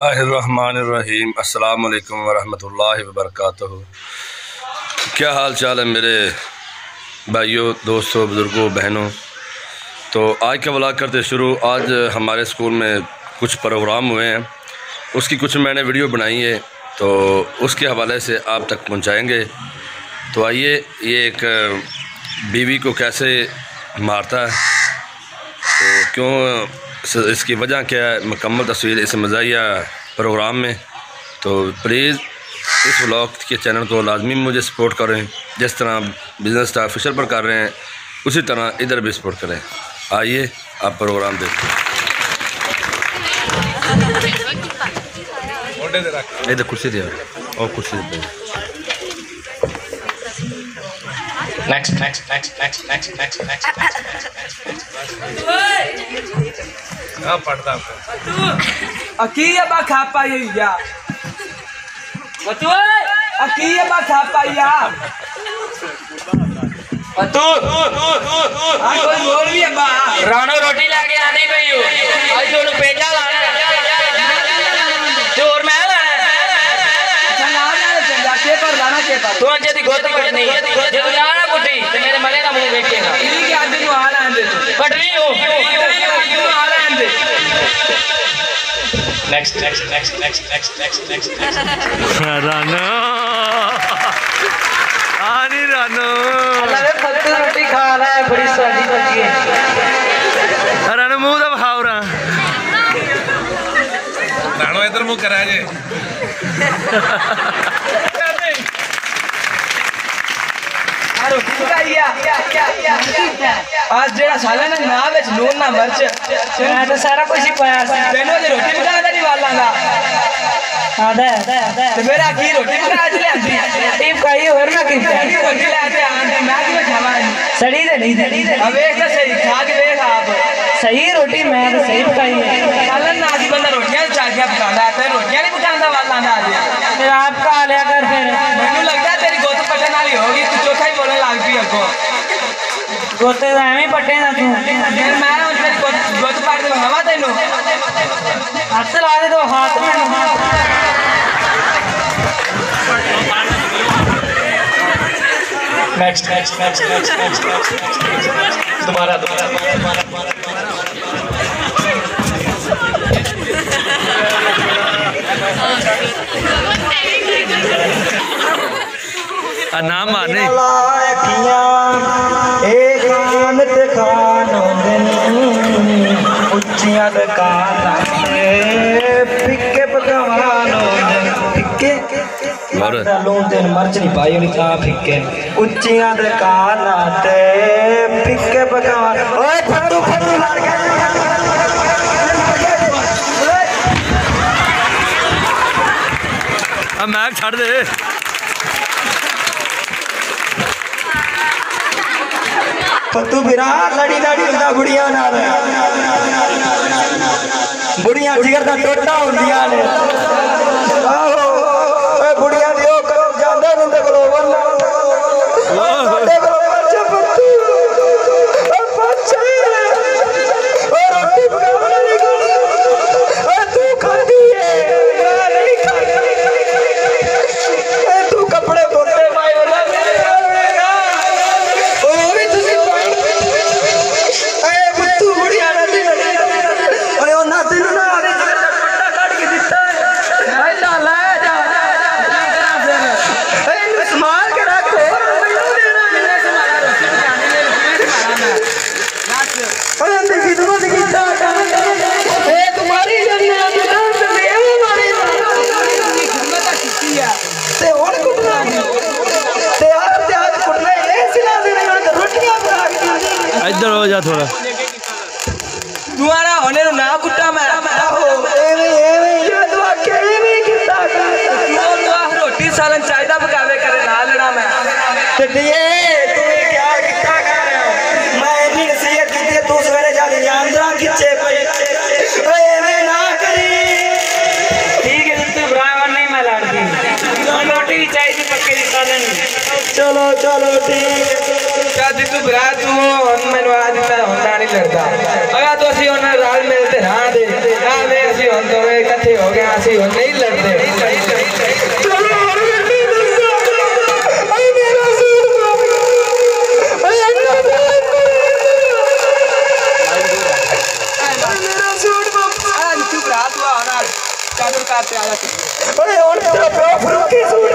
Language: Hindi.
बिस्मिल्लाहिर्रहमानिर्रहीम। अस्सलाम वालेकुम वरहमतुल्लाहि वबरकातुहू। क्या हाल चाल है मेरे भाइयों, दोस्तों, बुज़ुर्गों, बहनों। तो आज का व्लॉग करते शुरू। आज हमारे स्कूल में कुछ प्रोग्राम हुए हैं, उसकी कुछ मैंने वीडियो बनाई है, तो उसके हवाले से आप तक पहुंचाएंगे। तो आइए, ये एक बीवी को कैसे मारता है, तो क्यों, इसकी वजह क्या है, मुकम्मल तस्वीर इस मज़ाहिया प्रोग्राम में। तो प्लीज़ इस व्लॉग के चैनल को लाजमी मुझे सपोर्ट करें। जिस तरह बिज़नेस स्टार ऑफिशियल पर कर रहे हैं, उसी तरह इधर भी सपोर्ट करें। आइए आप प्रोग्राम देखते हैं। इधर कुर्सी दिया और कुर्सी दे। Next. पढ़ता अकीया बा खापा या बतू अकीया बा खापा या बतू हां कोई बोल भी बा राणो रोटी लाके आने गई हो आज तो पेजा लाना तो और मैं लाना चला पेजा के पर लाना के पर तू अंजे दी गोदी कटनी जे तू लाना कुटी ते मेरे मले ना मुंह देखेगा ठीक है आज तू आ रहा है कटनी हो आ रहा है next रानो आनी रानो अल्लाह फत्तू रोटी खा रहा है, बड़ी स्वादी बची है। रानो मुंह तो खाओ रहा राणो इधर मुंह करा जे आज जेड़ा साला ना ना विच लून ना मिर्च मैं तो सारा कुछ ही पाया सी तेनों दी रोटी पकाने दा नहीं वाला दा आदा ते मेरा की रोटी पका के लेंदी टीप खाई और ना की रोटी लेके आंदी मैं की खावा सड़ी दे नहीं दे अब एक तो सही खा के देख आप सही रोटी मैं तो सही पकाई है। सालन ना की बंदा रोटियां चाकियां पकांदा है, रोटियां नहीं पकांदा वाला ना आज फिर आप खा लिया कर फिर मैनू लगदा तेरी गोत पटन वाली होगी, तू चौथा ही बोलने लग पई अगो गोते दा एवें पट्टे ना तू फिर मैं उन तेरी गोत पट के हवा तेनू हाथ ला दे तो हाथ में next दोबारा नाम माने एक खान ते खानों दिन उच्चियां दुकानां ते फिक्के पकवानों दिन फिक्के लून तेन मर्च नहीं पाई होनी तां फिक्के उच्चियां दुकानां ते फिक्के पकवान। ओए फट्टू लड़ गया मैग छड़ दे। पत्तू बिरा लड़ी होंदा बुढ़िया नाल, बुढ़िया जिगर दा टोटा होंदियां ने। आहो ओए बुढ़िया दी ओ करो जांदा नंदे कोलो वरना ਸਾਡੇ ਕੋਲ ਬੱਚੇ ਪੱਤੂ ओ ਬੱਚੇ ओ रोटी पकावने नहीं कोनी ओ तू खाती है मैं नहीं खाती ए तू कपड़े धोते पाए वाला इधर हो जा थोड़ा तुम्हारा होने ना कुत्ता मैं रोटी सालन चाहता पकावे करे ना लेना मैं तू सवेरे जाके जानदा खिच्चे पे ना करी ठीक है तू ब्राह्मण नहीं मैं लड़ती रोटी भी चाहिए पक्के की सालन। चलो ठीक क्या तू भरा तू मैनू आज मैं होंदा नहीं लड़ता अगर तो असि राल मिलते हाँ दे वे असि हम दोवें इकट्ठे हो गया ऐसे नहीं लड़ते अरे और तेरा प्यो फरूकी सूट